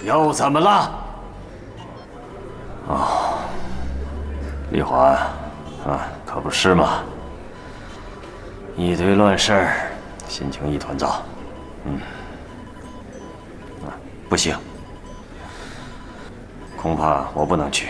又怎么了？哦，丽华，啊，可不是嘛，一堆乱事儿，心情一团糟。不行，恐怕我不能去。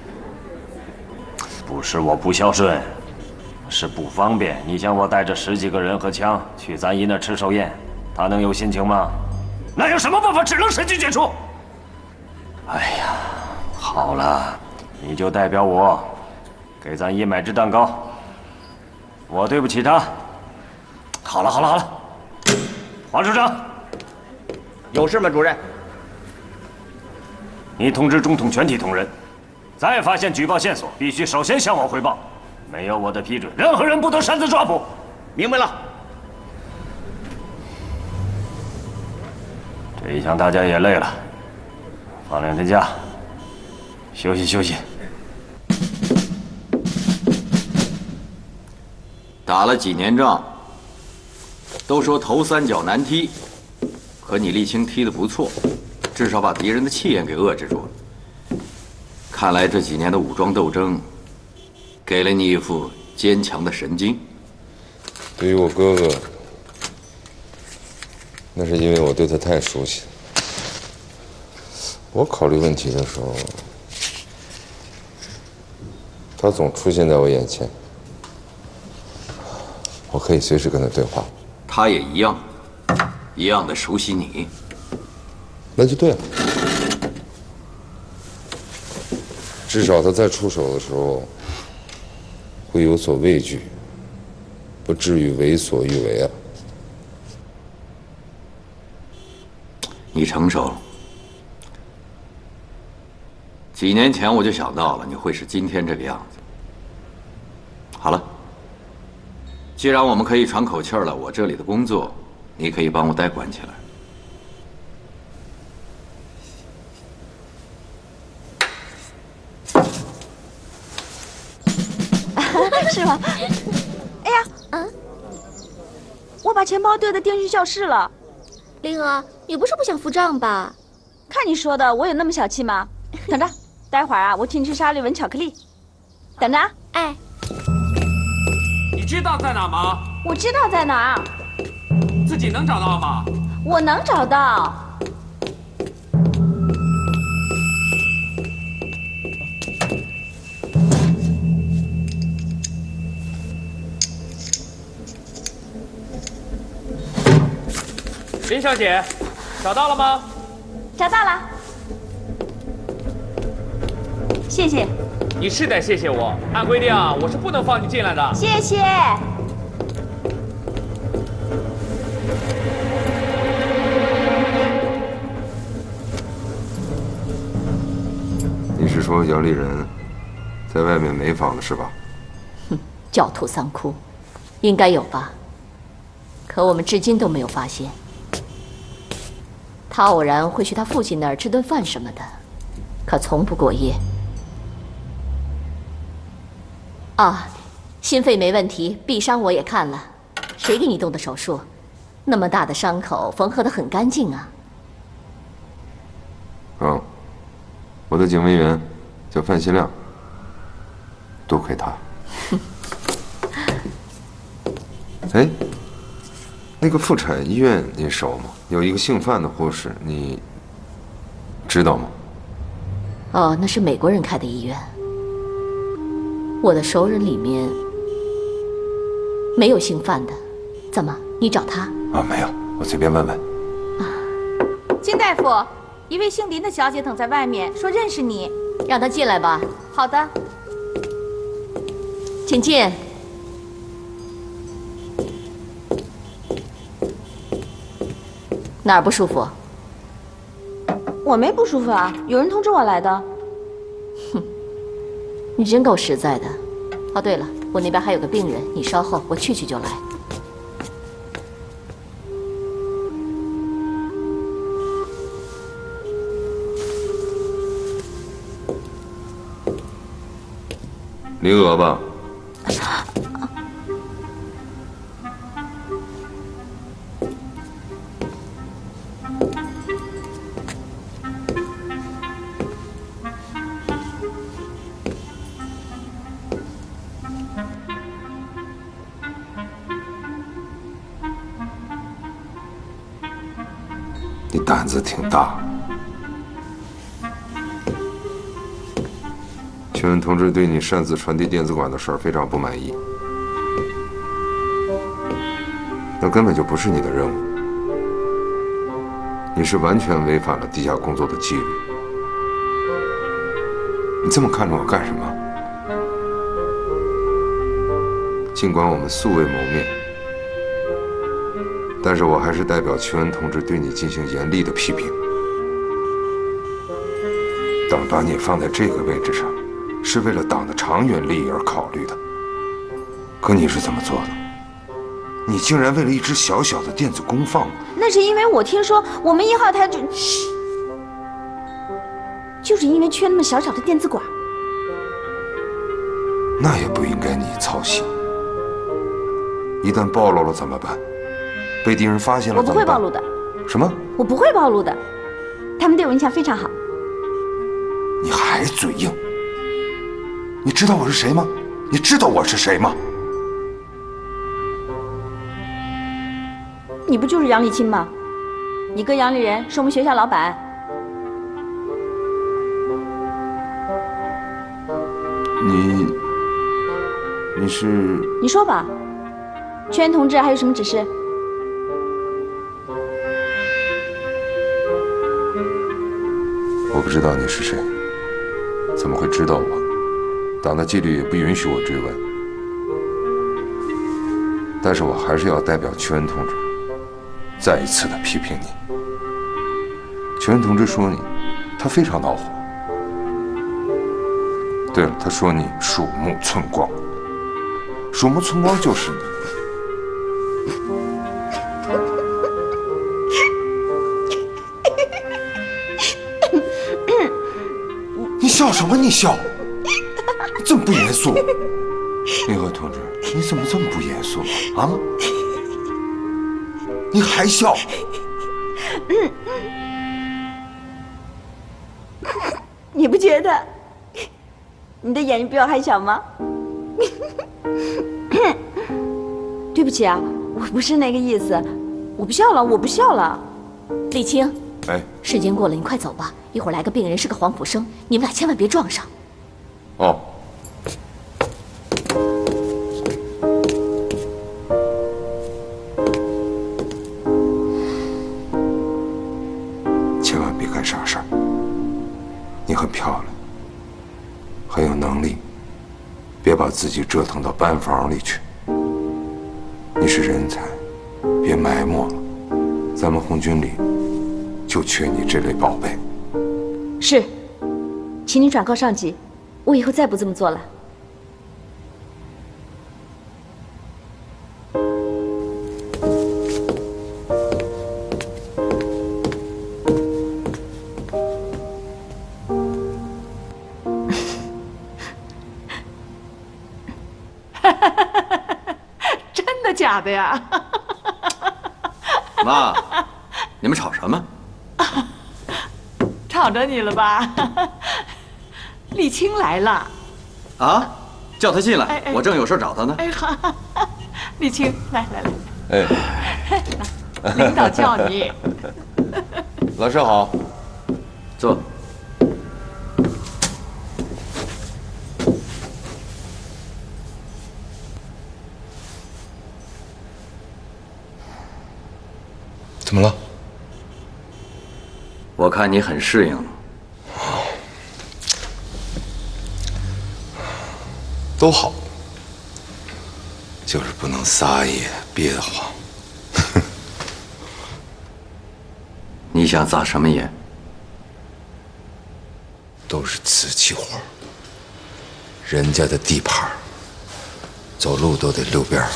不是我不孝顺，是不方便。你想我带着10几个人和枪去咱姨那吃寿宴，他能有心情吗？那有什么办法？只能神机见出。哎呀，好了，你就代表我，给咱姨买只蛋糕。我对不起她。好了，黄处长， 有事吗，主任？ 你通知中统全体同仁，再发现举报线索，必须首先向我汇报。没有我的批准，任何人不得擅自抓捕。 明白了。 这一枪大家也累了，放2天假，休息休息。 打了几年仗，都说头3脚难踢，可你沥青踢得不错，至少把敌人的气焰给遏制住了。看来这几年的武装斗争，给了你一副坚强的神经。 对于我哥哥，那是因为我对他太熟悉了。我考虑问题的时候，他总出现在我眼前，我可以随时跟他对话。 他也一样的熟悉你。 那就对了。至少他在出手的时候会有所畏惧，不至于为所欲为啊。 你成熟了。几年前我就想到了你会是今天这个样子。好了，既然我们可以喘口气了，我这里的工作你可以帮我代管起来。 是吗？哎呀，我把钱包丢在电讯教室了。 灵儿，你不是不想付账吧？ 看你说的，我有那么小气吗？等着，待会儿啊，我请你吃沙利文巧克力。等着啊。 哎， 你知道在哪吗？ 我知道在哪儿。 自己能找到吗？ 我能找到。 林小姐，找到了吗？ 找到了，谢谢。 你是得谢谢我，按规定啊，我是不能放你进来的。 谢谢。 你是说杨丽人在外面没房子是吧？ 哼，狡兔3窟，应该有吧？可我们至今都没有发现。他偶然会去他父亲那儿吃顿饭什么的，可从不过夜。啊，心肺没问题，臂伤我也看了。谁给你动的手术？那么大的伤口，缝合得很干净啊。 我的警卫员叫范希亮，多亏他。哎，那个妇产医院你熟吗？有一个姓范的护士，你知道吗？ 哦，那是美国人开的医院。我的熟人里面没有姓范的，怎么？你找他？ 啊，没有，我随便问问。 金大夫，一位姓林的小姐等在外面，说认识你， 让她进来吧。 好的， 请进。哪儿不舒服？ 我没不舒服啊，有人通知我来的。 哼，你真够实在的。哦，对了，我那边还有个病人，你稍后，我去就来。 林娥吧？ 你胆子挺大。邱恩同志对你擅自传递电子管的事儿非常不满意，那根本就不是你的任务，你是完全违反了地下工作的纪律。你这么看着我干什么？尽管我们素未谋面，但是我还是代表邱恩同志对你进行严厉的批评。党把你放在这个位置上，是为了党的长远利益而考虑的。可你是怎么做的？你竟然为了一只小小的电子功放？ 那是因为我听说我们1号台就是因为缺那么小小的电子管。 那也不应该你操心。一旦暴露了怎么办？被敌人发现了我不怎么办？ 会暴露的。 什么？ 我不会暴露的，他们对我印象非常好。 你还嘴硬？你知道我是谁吗？你知道我是谁吗？ 你不就是杨立清吗？你哥杨立人是我们学校老板。 你是？ 你说吧，邱恩同志还有什么指示？ 我不知道你是谁，怎么会知道我？党的纪律也不允许我追问。但是我还是要代表邱恩同志，再一次的批评你。邱恩同志说你，他非常恼火。对了，他说你鼠目寸光，鼠目寸光就是你。你笑什么？你笑？你这么不严肃？林和同志，你怎么这么不严肃啊？你还笑？ 你不觉得你的眼睛比我还小吗？对不起啊，我不是那个意思，我不笑了，我不笑了。 立青， 哎， 时间过了，你快走吧，一会儿来个病人是个黄埔生，你们俩千万别撞上。 哦。千万别干傻事儿。你很漂亮，很有能力，别把自己折腾到班房里去。你是人才，别埋没了。咱们红军里就缺你这类宝贝。 是，请你转告上级，我以后再不这么做了。 真的假的呀？ 妈，你们吵什么？ 吵着你了吧？立青来了。 啊，叫他进来， 哎我正有事找他呢。 哎好，立青，来来来， 哎， 领导叫你。 老师好。 坐。 怎么了？ 我看你很适应。 都好，就是不能撒野憋得慌。 你想撒什么野？ 都是瓷器活，人家的地盘，走路都得溜边儿。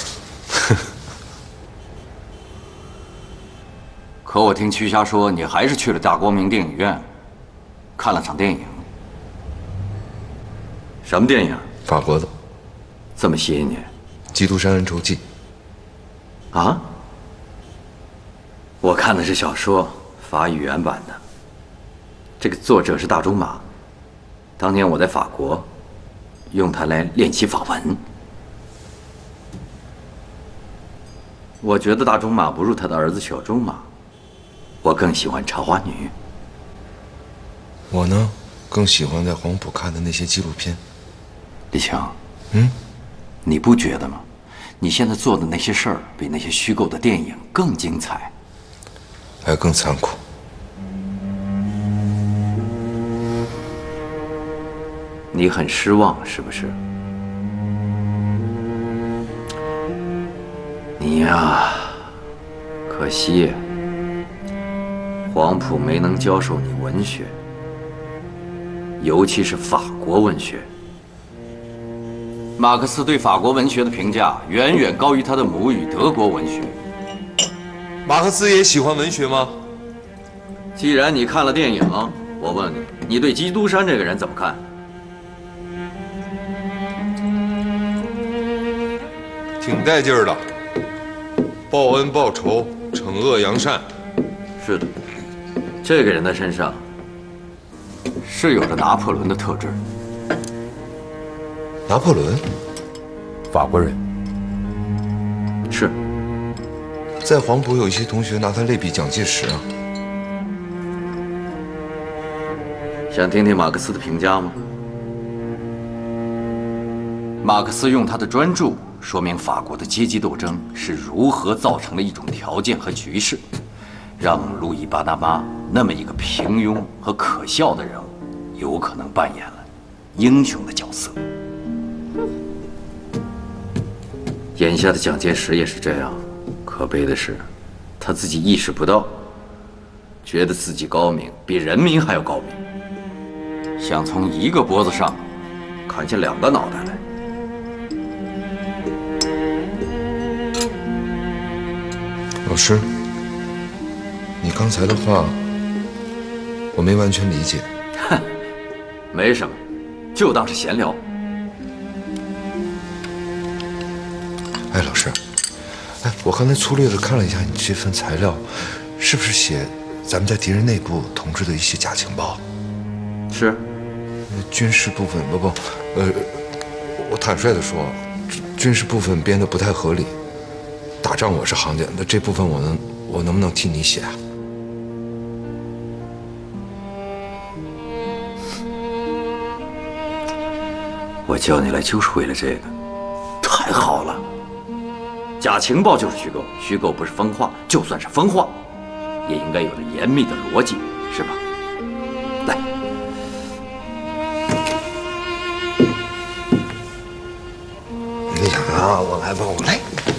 可我听曲霞说，你还是去了大光明电影院，看了场电影。什么电影？ 法国的。 这么吸引你？ 《基督山恩仇记》。 啊？我看的是小说，法语原版的。这个作者是大仲马，当年我在法国，用它来练习法文。我觉得大仲马不如他的儿子小仲马。 我更喜欢《茶花女》。 我呢，更喜欢在黄埔看的那些纪录片。 李青， 嗯， 你不觉得吗？你现在做的那些事儿，比那些虚构的电影更精彩， 还更残酷。 你很失望是不是？你呀，可惜黄埔没能教授你文学，尤其是法国文学。马克思对法国文学的评价远远高于他的母语德国文学。 马克思也喜欢文学吗？ 既然你看了电影，我问你，你对基督山这个人怎么看？ 挺带劲儿的，报恩报仇，惩恶扬善。 是的，这个人的身上是有着拿破仑的特质。 拿破仑，法国人。 是， 在黄埔有一些同学拿他类比蒋介石啊。 想听听马克思的评价吗？马克思用他的专著说明法国的阶级斗争是如何造成的一种条件和局势，让路易巴拿巴那么一个平庸和可笑的人物，有可能扮演了英雄的角色。眼下的蒋介石也是这样，可悲的是，他自己意识不到，觉得自己高明，比人民还要高明，想从一个脖子上砍下2个脑袋来。 老师，你刚才的话我没完全理解。 哼，没什么，就当是闲聊。 哎，老师，哎，我刚才粗略的看了一下你这份材料，是不是写咱们在敌人内部统治的一些假情报？ 是。 军事部分不，我坦率的说，军事部分编得不太合理。打仗我是行家，那这部分我能不能替你写啊？ 我叫你来就是为了这个，太好了。假情报就是虚构，虚构不是疯话，就算是疯话，也应该有着严密的逻辑，是吧？来， 你想啊，我来吧，我来。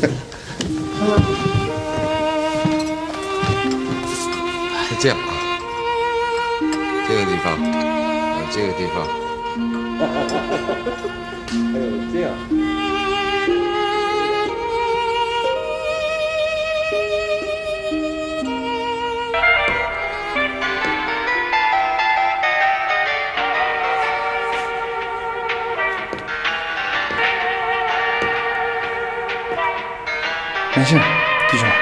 是这样啊，这个地方，这个地方，还有这样。 没事，弟兄。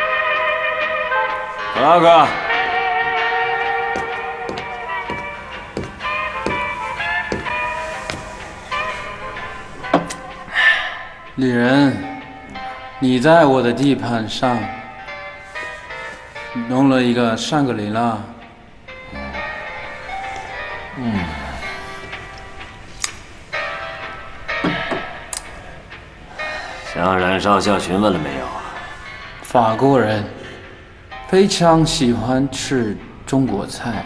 大哥， 李仁，你在我的地盘上弄了一个香格里拉。 向冉少校询问了没有？ 法国人非常喜欢吃中国菜。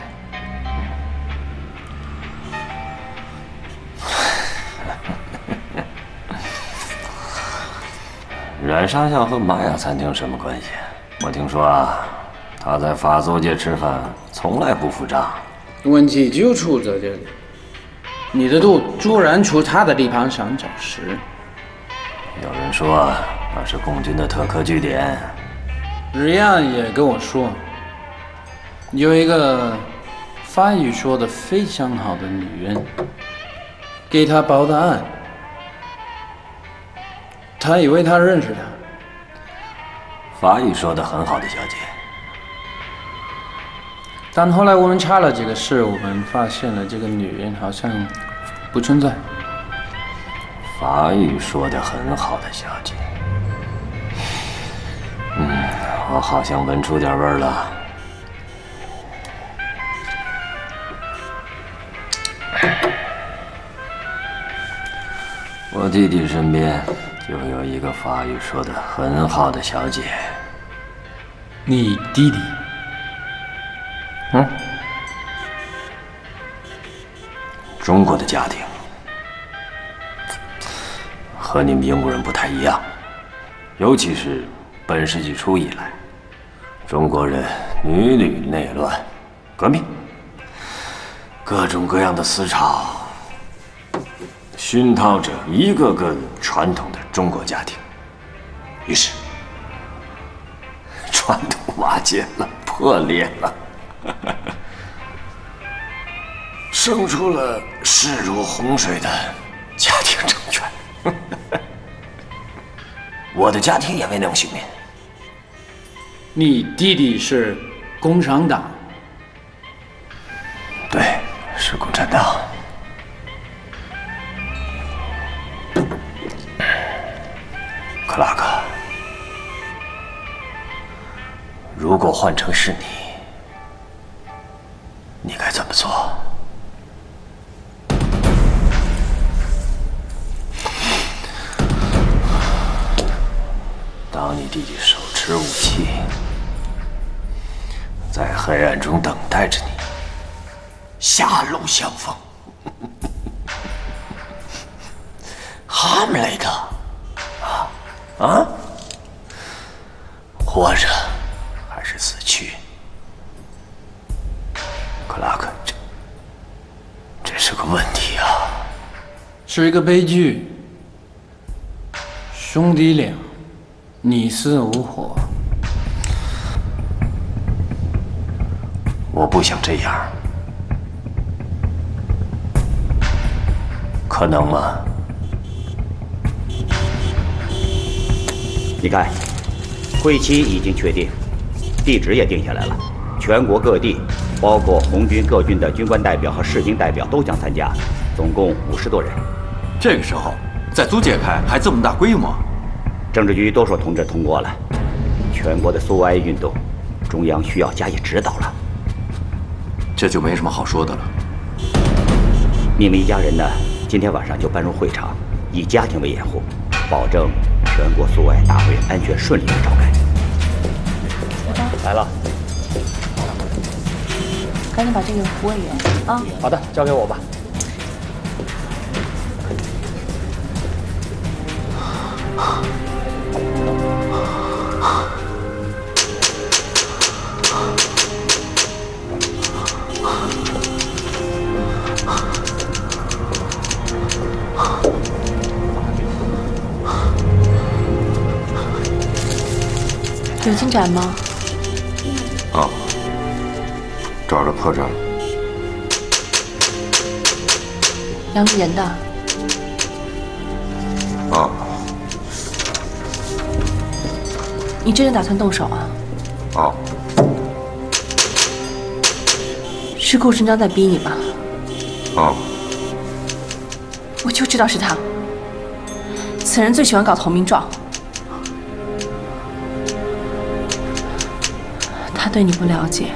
冉少校和玛雅餐厅什么关系？我听说啊，他在法租界吃饭从来不付账。 问题就出在这里，你的肚突然从他的地盘上找食。 有人说那是共军的特科据点。 日安也跟我说，有一个法语说的非常好的女人给他报的案，他以为他认识他。 法语说的很好的小姐。 但后来我们查了这个事，我们发现了这个女人好像不存在。 法语说的很好的小姐。我好像闻出点味儿了。 我弟弟身边就有一个法语说得很好的小姐。 你弟弟？ 嗯，中国的家庭和你们英国人不太一样，尤其是本世纪初以来，中国人女女内乱、革命，各种各样的思潮，熏陶着一个个传统的中国家庭，于是传统瓦解了，破裂了，生出了势如洪水的家庭政权。我的家庭也未能幸免。 你弟弟是共产党？ 对，是共产党。克拉克，如果换成是你，你该怎么做？当你弟弟手持武器，在黑暗中等待着你，狭路相逢。哈姆雷特，啊，活着还是死去？克拉克，这是个问题啊！ 是一个悲剧。兄弟俩你死我活。 我不想这样，可能吗？ 你看，会期已经确定，地址也定下来了，全国各地，包括红军各军的军官代表和士兵代表都将参加，总共50多人。 这个时候在租界开还这么大规模， 政治局都说同志通过了，全国的苏维埃运动，中央需要加以指导了。 这就没什么好说的了。 你们一家人呢，今天晚上就搬入会场，以家庭为掩护，保证全国苏维埃大会安全顺利的召开。 来了， 赶紧把这个胡委员啊。 好的，交给我吧。 有进展吗？ 啊，找着破绽了。 杨丽人的。 啊。 你真的打算动手啊？ 啊。 是顾顺章在逼你吧？ 啊。 我就知道是他。此人最喜欢搞投名状。他对你不了解。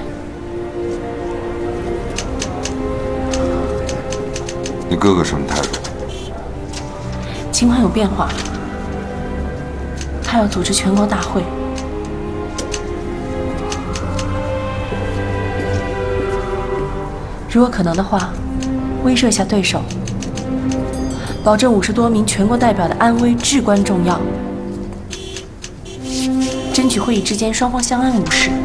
你哥哥什么态度？ 情况有变化，他要组织全国大会。如果可能的话，威慑一下对手，保证50多名全国代表的安危至关重要，争取会议之间双方相安无事。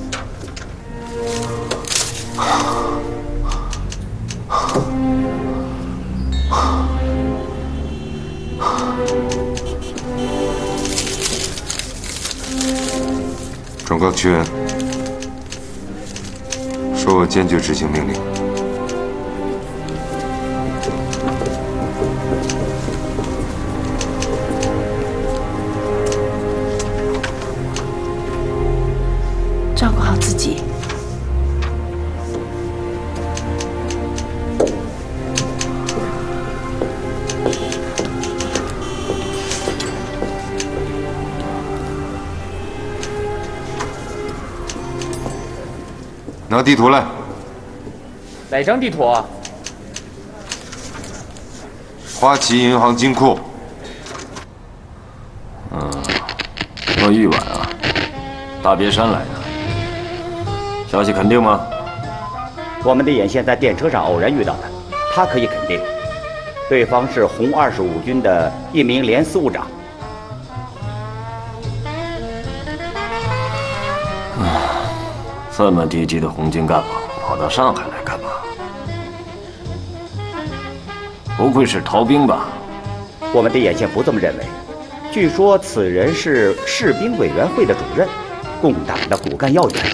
转告屈恩，说我坚决执行命令。 照顾好自己。 拿地图来。 哪张地图啊？ 花旗银行金库。 鄂豫皖啊，大别山来的，消息肯定吗？ 我们的眼线在电车上偶然遇到的，他可以肯定，对方是红25军的一名连司务长。 这么低级的红军干部跑到上海来干嘛？不会是逃兵吧？ 我们的眼线不这么认为。据说此人是士兵委员会的主任，共党的骨干要员。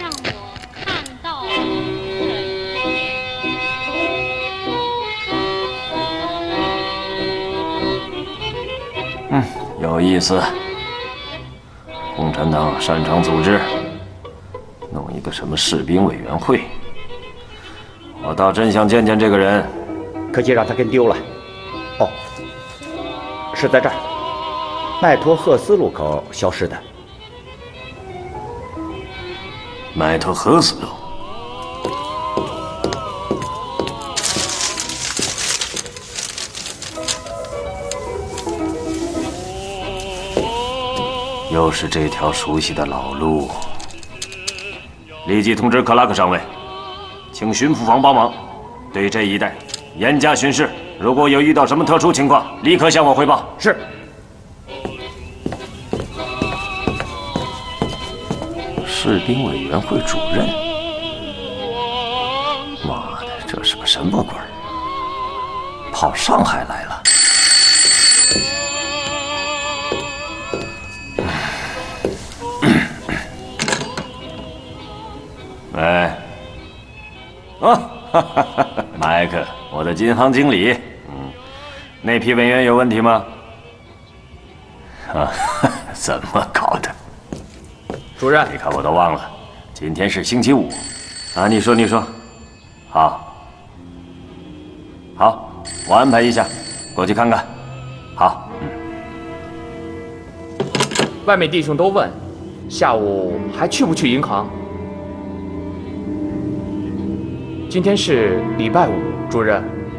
有意思。共产党擅长组织，弄一个什么士兵委员会，我倒真想见见这个人。 可惜让他跟丢了。哦，是在这儿，麦托赫斯路口消失的。 麦托赫斯路。又是这条熟悉的老路。立即通知克拉克上尉，请巡抚房帮忙，对这一带严加巡视。如果有遇到什么特殊情况，立刻向我汇报。 是。 士兵委员会主任，妈的，这是个什么鬼？跑上海来了。哎，麦克，我的金行经理，那批文员有问题吗？怎么搞的？ 主任， 你看我都忘了，今天是星期五，啊，你说，好，我安排一下，过去看看，好， 外面弟兄都问，下午还去不去银行？今天是礼拜五，主任。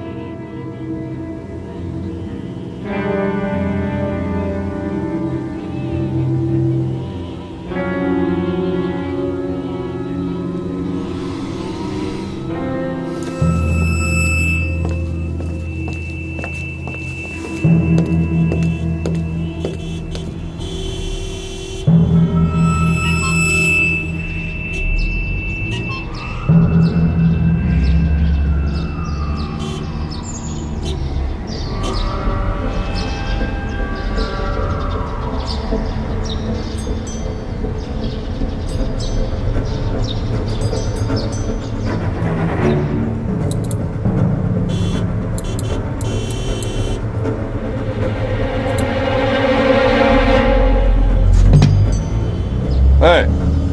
哎，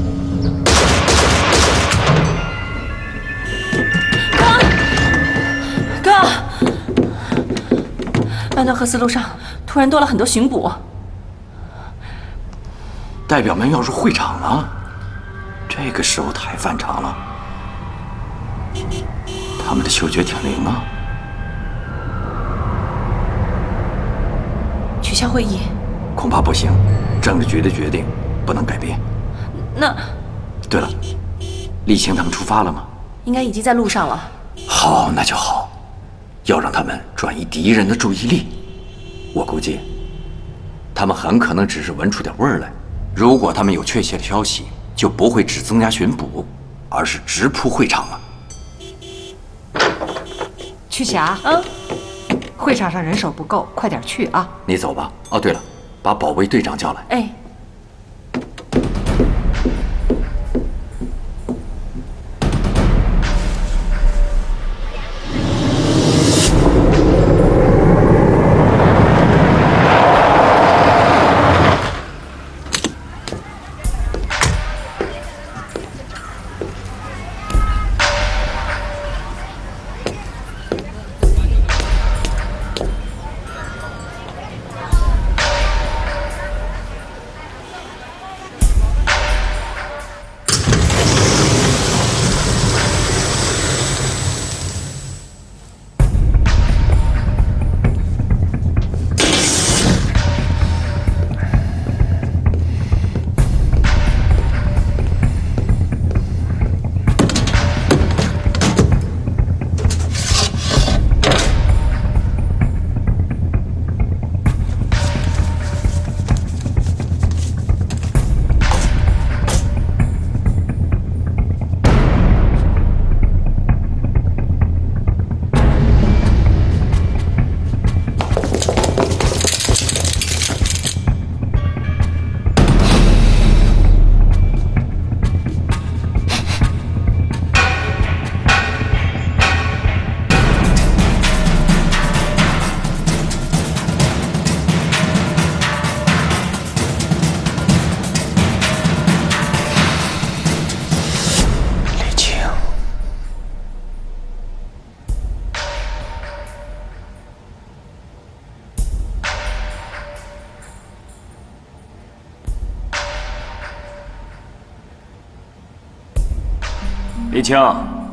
哥，麦特赫斯路上突然多了很多巡捕。 代表们要入会场了，这个时候太反常了。他们的嗅觉挺灵啊。 取消会议？ 恐怕不行，政治局的决定不能改变。 那， 对了，沥青他们出发了吗？ 应该已经在路上了。 好，那就好。要让他们转移敌人的注意力。我估计，他们很可能只是闻出点味儿来。如果他们有确切的消息，就不会只增加巡捕，而是直扑会场了。 曲霞，会场上人手不够，快点去啊！ 你走吧。哦，对了，把保卫队长叫来。 哎。 李青，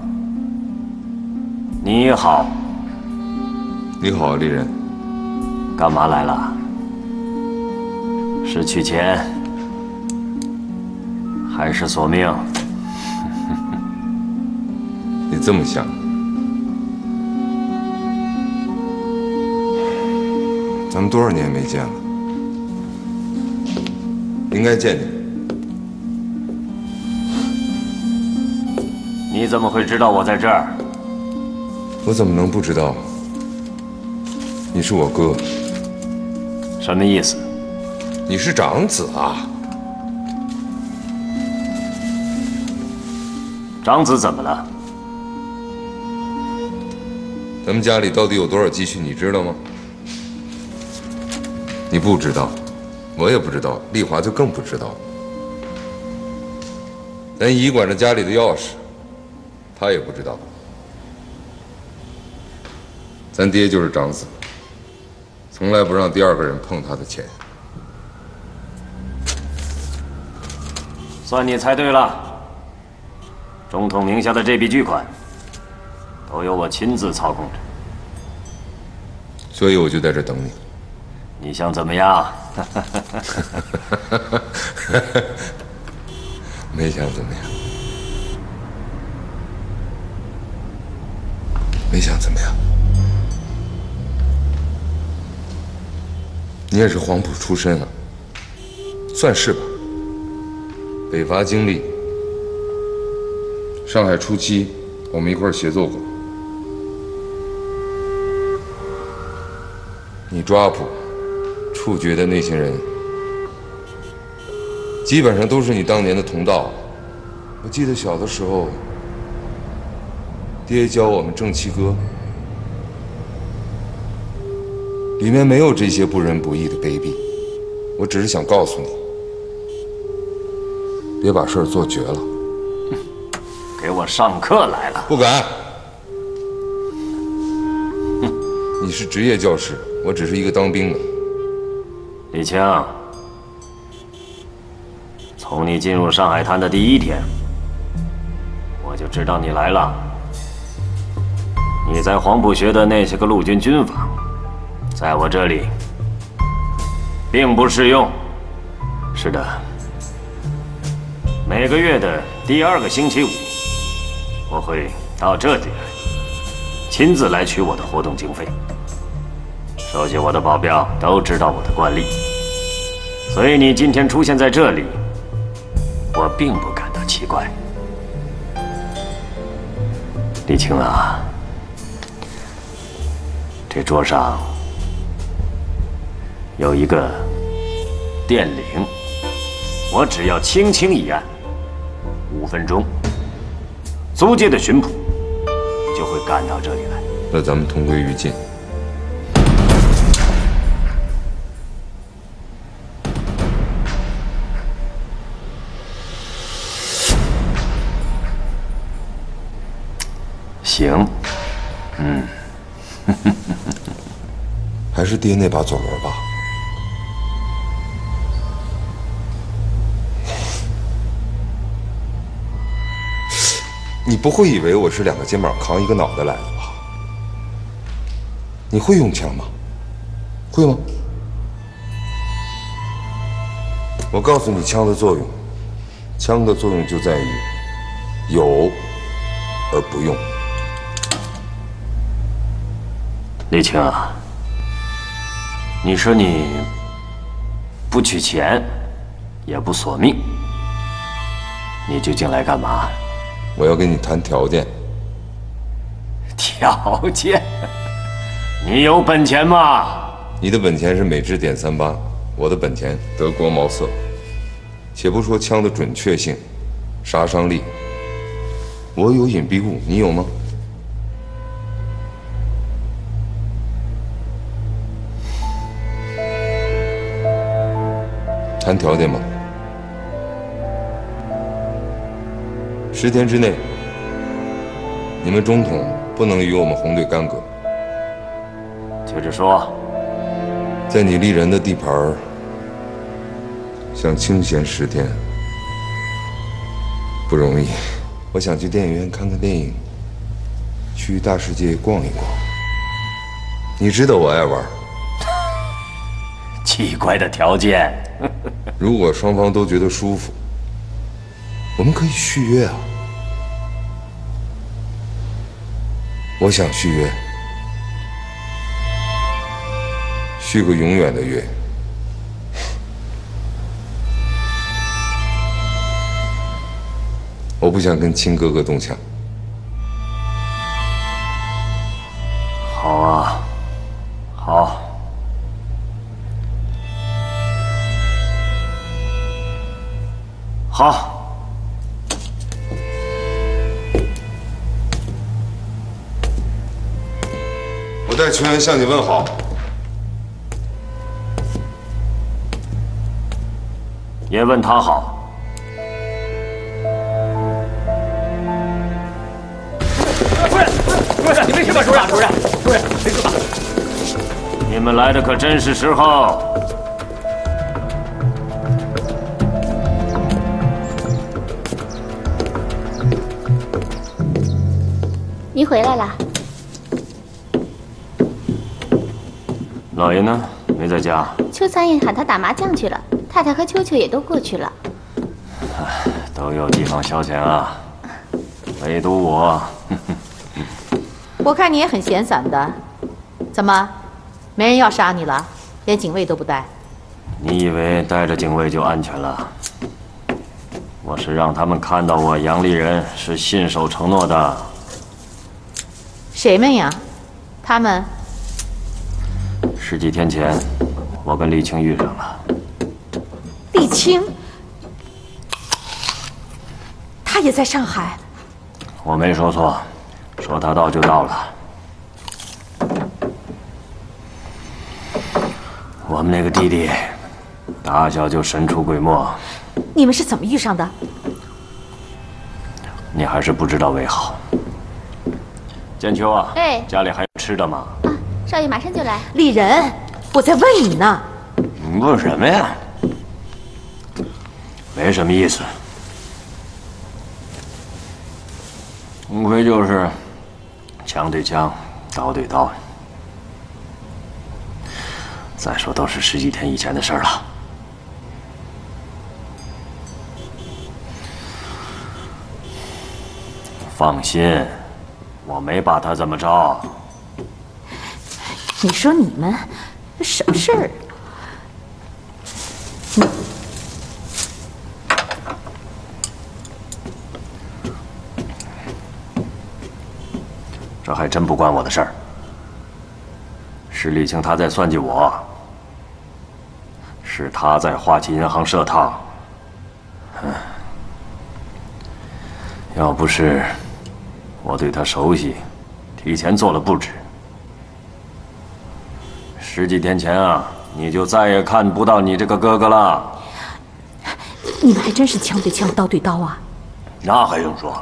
你好。 你好，丽人。 干嘛来了？是取钱，还是索命？ 你这么想，咱们多少年没见了，应该见见。 你怎么会知道我在这儿？ 我怎么能不知道？你是我哥。 什么意思？ 你是长子啊。 长子怎么了？ 咱们家里到底有多少积蓄，你知道吗？你不知道，我也不知道，丽华就更不知道。咱姨管着家里的钥匙，她也不知道。咱爹就是长子，从来不让第二个人碰他的钱。 算你猜对了，总统名下的这笔巨款，都由我亲自操控着。 所以我就在这等你。 你想怎么样？ 没想怎么样，没想怎么样。你也是黄埔出身啊，算是吧。北伐经历，上海初期我们一块儿协作过。你抓捕、处决的那些人，基本上都是你当年的同道。我记得小的时候，爹教我们正气歌，里面没有这些不仁不义的卑鄙。我只是想告诉你，别把事儿做绝了。 给我上课来了！ 不敢。你是职业教师，我只是一个当兵的。 李青，从你进入上海滩的第一天，我就知道你来了。你在黄埔学的那些个陆军军法，在我这里并不适用。是的，每个月的第2个星期五，我会到这里来，亲自来取我的活动经费。熟悉我的保镖都知道我的惯例，所以你今天出现在这里，我并不感到奇怪。李青啊，这桌上有一个电铃，我只要轻轻一按，5分钟，租界的巡捕就会赶到这里来。 那咱们同归于尽。 行， 还是爹那把左轮吧。你不会以为我是2个肩膀扛一个脑袋来的吧？你会用枪吗？会吗？我告诉你枪的作用，枪的作用就在于有而不用。 李青啊，你说你不取钱，也不索命，你究竟来干嘛？ 我要跟你谈条件。 条件？你有本钱吗？ 你的本钱是美制点38，我的本钱德国毛瑟。且不说枪的准确性、杀伤力，我有隐蔽物，你有吗？谈条件吧。10天之内，你们中统不能与我们红队干戈。 接着说， 在你丽人的地盘想清闲10天不容易。 我想去电影院看看电影，去大世界逛一逛。你知道我爱玩。 奇怪的条件。 如果双方都觉得舒服，我们可以续约啊。我想续约，续个永远的约。我不想跟亲哥哥动枪。 好啊，好。好。 我代全员向你问好。 也问他好。 主任，你没事吧？主任，没事吧？ 你们来的可真是时候。 您回来啦？ 老爷呢？没在家。 邱三爷喊他打麻将去了，太太和秋秋也都过去了。 都有地方消遣啊，唯独我。 我看你也很闲散的，怎么，没人要杀你了？连警卫都不带？ 你以为带着警卫就安全了？我是让他们看到我杨丽人是信守承诺的。 谁们呀？他们 10几天前，我跟丽青遇上了。 丽青，她也在上海。 我没说错，说她到就到了。我们那个弟弟，打小就神出鬼没。 你们是怎么遇上的？ 你还是不知道为好。建秋啊， 哎， 家里还有吃的吗？ 啊，少爷马上就来。 丽人，我在问你呢。 你问什么呀？没什么意思，无非就是枪对枪，刀对刀。再说都是10几天以前的事了。放心，我没把他怎么着。 你说你们什么事儿？ 这还真不关我的事儿。是丽青她在算计我，是她在花旗银行设套。要不是我对她熟悉，提前做了布置，10几天前啊，你就再也看不到你这个哥哥了。 你们还真是枪对枪，刀对刀啊！ 那还用说？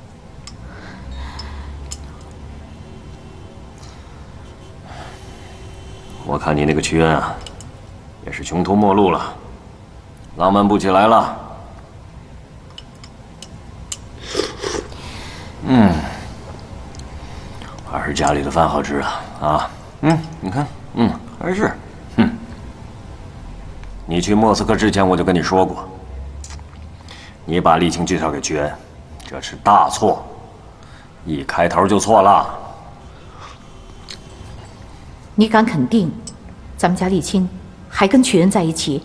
我看你那个屈恩啊，也是穷途末路了，浪漫不起来了。还是家里的饭好吃啊！你看，还是，你去莫斯科之前我就跟你说过，你把丽青介绍给屈恩，这是大错，一开头就错了。 你敢肯定，咱们家丽青还跟曲恩在一起？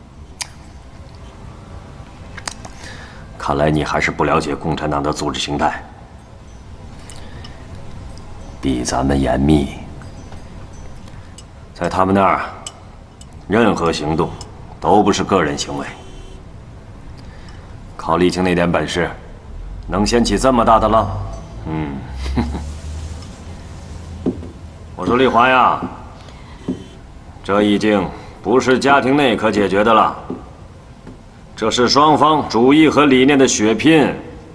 看来你还是不了解共产党的组织形态，比咱们严密。在他们那儿，任何行动都不是个人行为。靠丽青那点本事，能掀起这么大的浪？我说丽华呀，这已经不是家庭内可解决的了，这是双方主义和理念的血拼。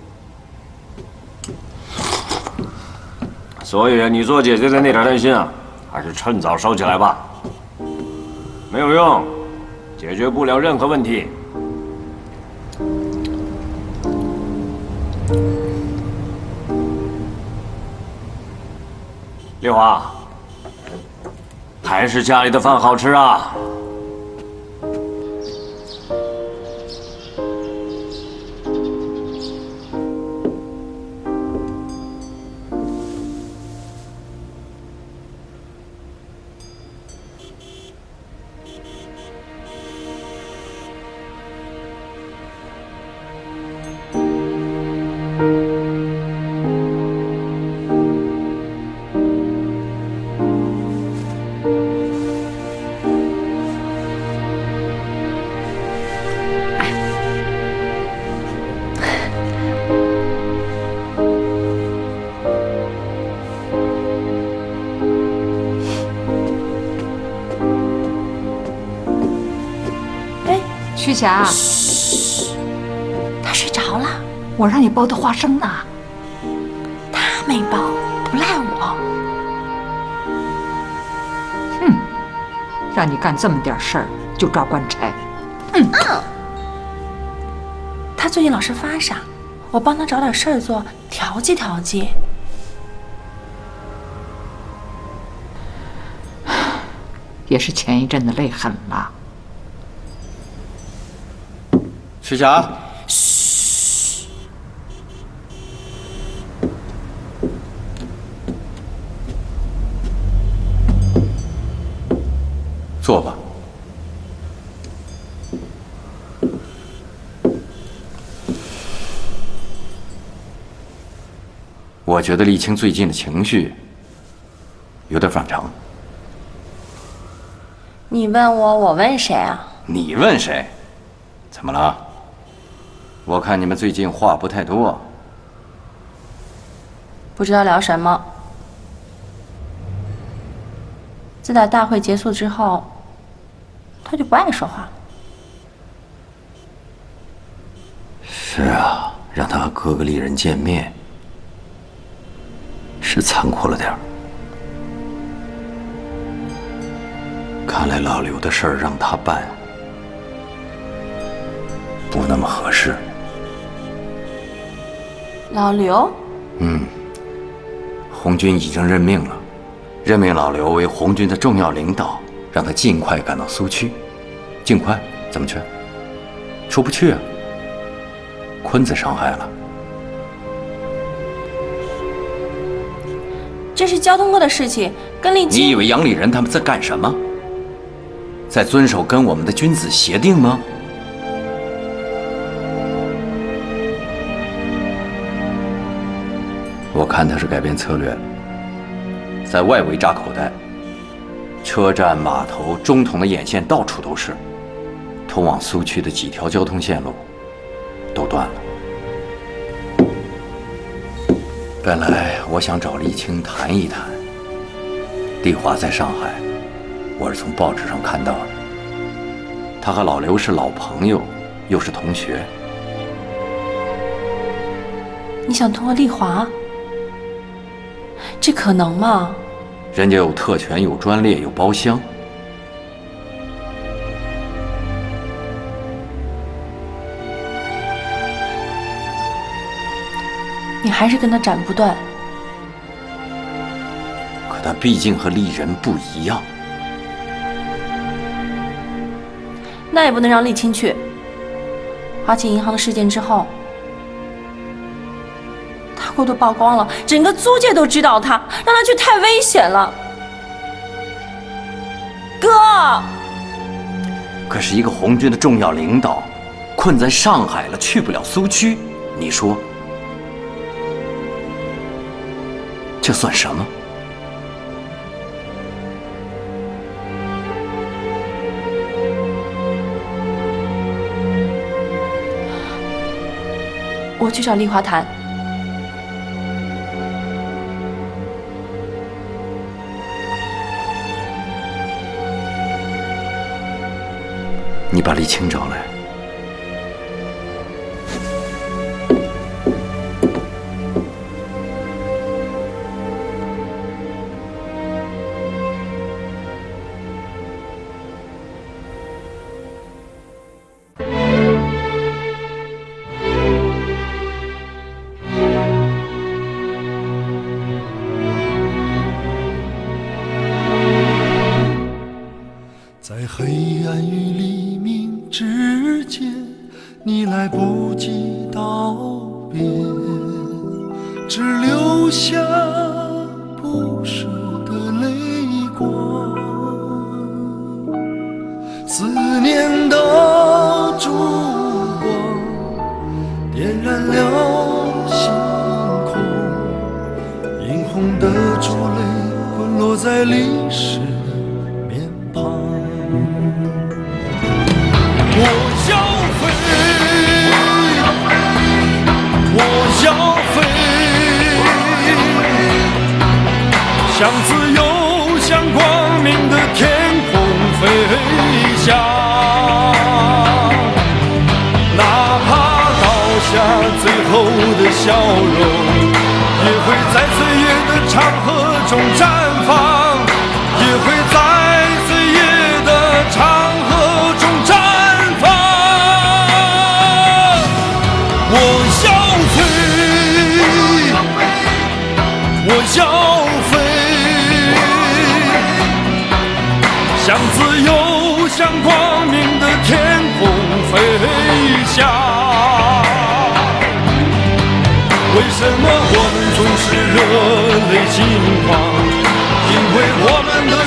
所以你做姐姐的那点担心啊，还是趁早收起来吧。没有用，解决不了任何问题。 丽华，还是家里的饭好吃啊。 徐霞， 他睡着了， 我让你包的花生呢。 他没包，不赖我。 哼，让你干这么点事儿就抓官差。 他最近老是发傻，我帮他找点事儿做，调剂调剂。 也是前一阵子累狠了。 徐霞， 嘘， 坐吧。我觉得丽青最近的情绪有点反常。 你问我，我问谁啊？ 你问谁？怎么了？我看你们最近话不太多。 不知道聊什么。自打大会结束之后，他就不爱说话了。 是啊，让他和哥哥丽人见面，是残酷了点儿。看来老刘的事儿让他办，不那么合适。 老刘？ 红军已经任命了，任命老刘为红军的重要领导，让他尽快赶到苏区。尽快？怎么去？出不去啊。坤子伤害了。 这是交通过的事情，跟丽青。 你以为杨丽人他们在干什么？在遵守跟我们的君子协定吗？我看他是改变策略了，在外围扎口袋，车站、码头、中统的眼线到处都是，通往苏区的几条交通线路都断了。本来我想找丽青谈一谈，丽华在上海，我是从报纸上看到的，她和老刘是老朋友，又是同学。 你想通过丽华？这可能吗？ 人家有特权，有专列，有包厢。 你还是跟他斩不断。 可他毕竟和丽人不一样。 那也不能让丽青去。华勤银行的事件之后，他过度曝光了，整个租界都知道他，让他去太危险了。哥， 可是一个红军的重要领导，困在上海了，去不了苏区，你说这算什么？ 我去找丽华谈。 你把丽青找来。 间，你来不及道别，只留下不舍的泪光。思念的烛光点燃了星空，映红的珠泪滚落在历史面庞。我要飞，我要飞，向自由向光明的天空飞翔，哪怕倒下最后的笑容，也会在岁月的长河中绽放，也会在岁月的长河中绽放。我要飞，我要飞，向自由向光明的天空飞翔。为什么我们总是热泪盈眶？因为我们的